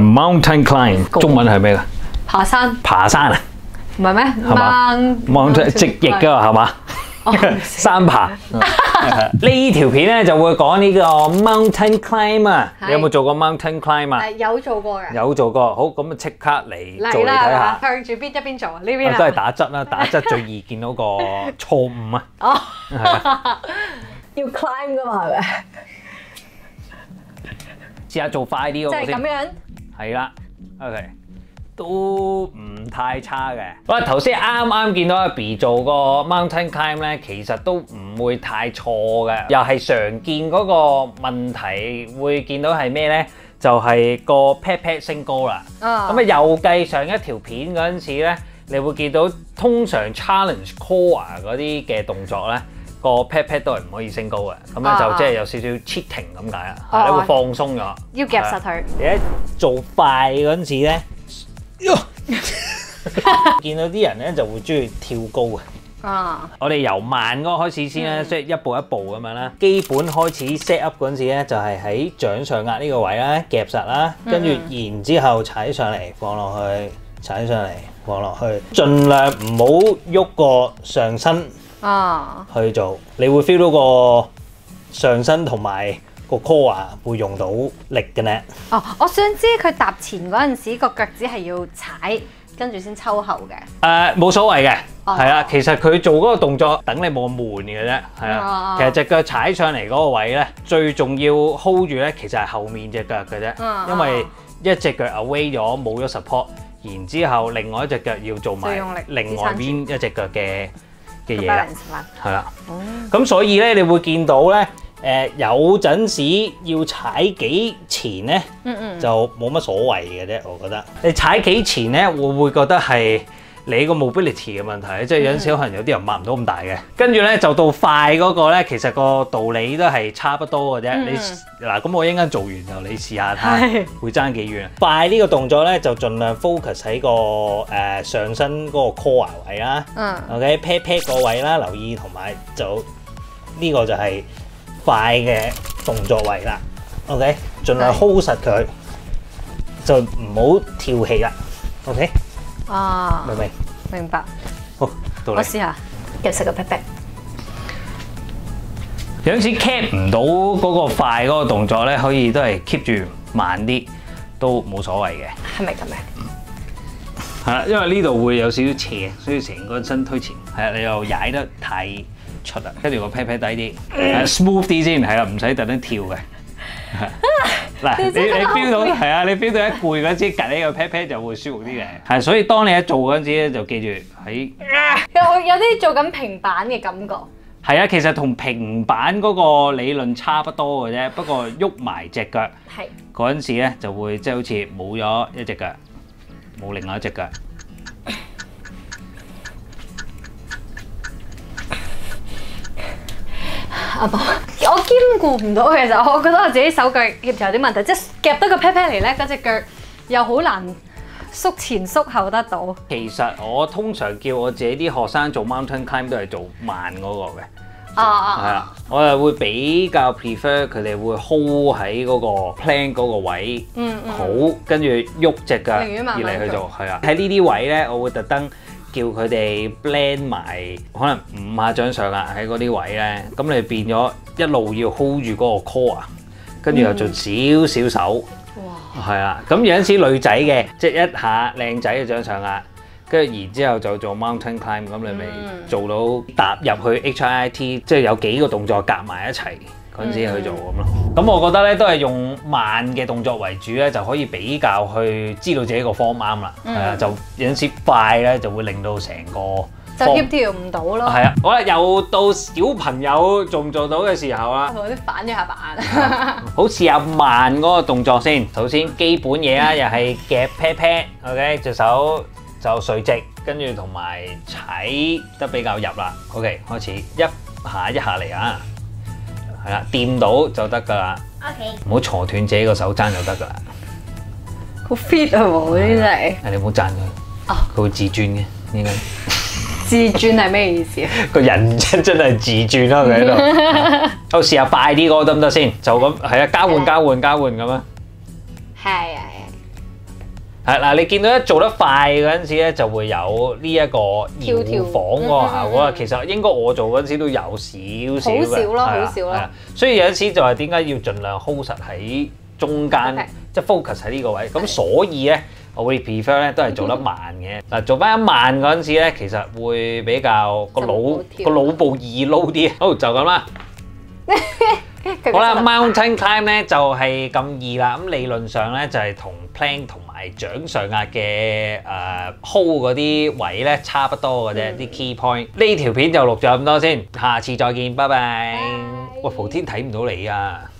Mountain climb 中文係咩㗎？ 爬山。 爬山啊？ 唔係咩？ 係嘛 ？Mountain 直譯㗎係嘛？山爬。呢條片咧就會講呢個 mountain climb 啊！你有冇做過 mountain climb 啊？ 有做過嘅。 有做過，好咁啊！即刻嚟做嚟睇下。 向住邊一邊做啊？呢邊啊？ 都係打側啦，打側最易見到個錯誤啊！ 哦， 係要 climb 㗎嘛係咪？ 試下做快啲嗰個先。 即係咁樣。 係啦 ，OK。都唔太差嘅。喂，頭先啱見到阿 B 做個 mountain climb 咧，其實都唔會太錯嘅。又係常見嗰個問題，會見到係咩咧？就係個 pat pat 升高啦。咁啊，又計上一條片嗰陣時咧，你會見到通常 challenge core 嗰啲嘅動作咧，個 pat pat 都係唔可以升高嘅。咁咧就即係有少少 cheating 咁解啦，你會放鬆咗。 要夾實佢。 你一做快嗰陣時咧。見到啲人咧就會中意跳高嘅。我哋由慢嗰個開始先啦，即係一步一步咁樣啦。基本開始 set up 嗰陣時咧，就係喺掌上壓呢個位啦，夾實啦，跟住然之後踩上嚟放落去，踩上嚟放落去，盡量唔好喐個上身去做，你會 feel 到個上身同埋個 core 會用到力嘅咧。 我想知佢踏前嗰陣時個腳趾係要踩，跟住先抽後嘅。 冇所謂嘅，係啦。其實佢做嗰個動作等你冇咁悶嘅啫，係啦。其實隻腳踩上嚟嗰個位咧，最重要 hold 住咧，其實係後面隻腳嘅啫。因為一隻腳 away 咗，冇咗 support， 然之後另外一隻腳要做埋另外邊一隻腳嘅嘢啦，係啦。咁所以咧，你會見到咧。有陣時要踩幾前咧，就冇乜所謂嘅啫。我覺得你踩幾前咧，會唔會覺得係你個 mobility 嘅問題？即係有陣時可能有啲人擘唔到咁大嘅。跟住咧就到快嗰個咧，其實個道理都係差不多嘅啫。你嗱咁我一陣間做完就你試下睇，會爭幾遠。快呢個動作咧就盡量 focus 喺個上身嗰個 core 位啦。OK pat pat 個位啦，留意同埋就呢個就係快嘅動作位啦 ，OK， 盡量 hold 實佢，就唔好跳起啦 ，OK。明唔明？ 明白。 好，到你。 我試下夾實個 pat pat。 有陣時 keep 唔到嗰個快嗰個動作咧，可以都係 keep 住慢啲，都冇所謂嘅。 係咪咁樣？ 係啦，因為呢度會有少少斜，所以成個身推前。係啊，你又踩得太出啦，跟住個 pat pat 低啲，smooth 啲先，係啦，唔使特登跳嘅。嗱，你 feel 到係啊，你 feel 到一攰嗰陣時，趌呢個 pat pat 就會舒服啲嘅。係，所以當你一做嗰陣時咧，就記住喺有啲做緊平板嘅感覺。 係啊，其實同平板嗰個理論差不多嘅啫，不過喐埋隻腳嗰陣時咧，就會即係好似冇咗一隻腳，冇另外一隻腳。 我兼顧唔到，其實我覺得我自己手腳協調有啲問題，即係夾得個 pat pat 嚟咧，嗰隻腳又好難縮前縮後得到。其實我通常叫我自己啲學生做 mountain climb 都係做慢嗰個嘅，係啊，我係會比較 prefer 佢哋會 hold 喺嗰個 plan 嗰個位，好，跟住喐隻腳而嚟去做，係啊，喺呢啲位咧，我會特登叫佢哋 blend 埋，可能5下掌上壓喺嗰啲位咧，咁你變咗一路要 hold 住嗰個 core， 跟住又做少少手，係啊，咁有陣時女仔嘅，即係一下靚仔嘅掌上壓，跟住然之後就做 mountain climb， 咁你咪做到踏入去 HIIT， 即係有幾個動作夾埋一齊嗰陣時去做咁咯。咁我覺得咧都係用慢嘅動作為主咧，就可以比較去知道自己個 form 啱啦。係啊，就有陣時快咧就會令到成個就協調唔到咯。 係啊，好啦，又到小朋友做唔做到嘅時候啦。 同啲反咗下板。 好似有慢嗰個動作先。首先基本嘢啦，又係夾 pat pat，OK， 隻手就垂直，跟住同埋踩得比較入啦。OK， 開始一下一下嚟啊！係啦，掂到就得㗎啦。OK， 唔好挫斷自己個手踭就得㗎啦。 好 fit 啊！喎，呢啲真係。 你唔好讚佢，佢會自轉嘅應該。 自轉係咩意思啊？ 個人真係自轉啦，佢喺度。好，試下快啲嗰個得唔得先？就咁係啊，交換咁啊。 係啊。 係嗱，你見到一做得快嗰陣時咧，就會有呢一個搖晃嗰個效果。其實應該我做嗰陣時都有少少嘅， 好少咯，好少咯。 所以有陣時就係點解要盡量 hold 實喺中間，即係 focus 喺呢個位。咁所以咧，我會 prefer 咧都係做得慢嘅。嗱，做翻一慢嗰陣時咧，其實會比較個腦部易撈啲。好，就咁啦。好啦，mountain climb 咧就係咁易啦。咁理論上咧就係同 plank 同埋掌上壓嘅hold 嗰啲位咧差不多嘅啫，啲 key point。呢條片就錄咗咁多先，下次再見，拜拜。喂，蒲天睇唔到你啊！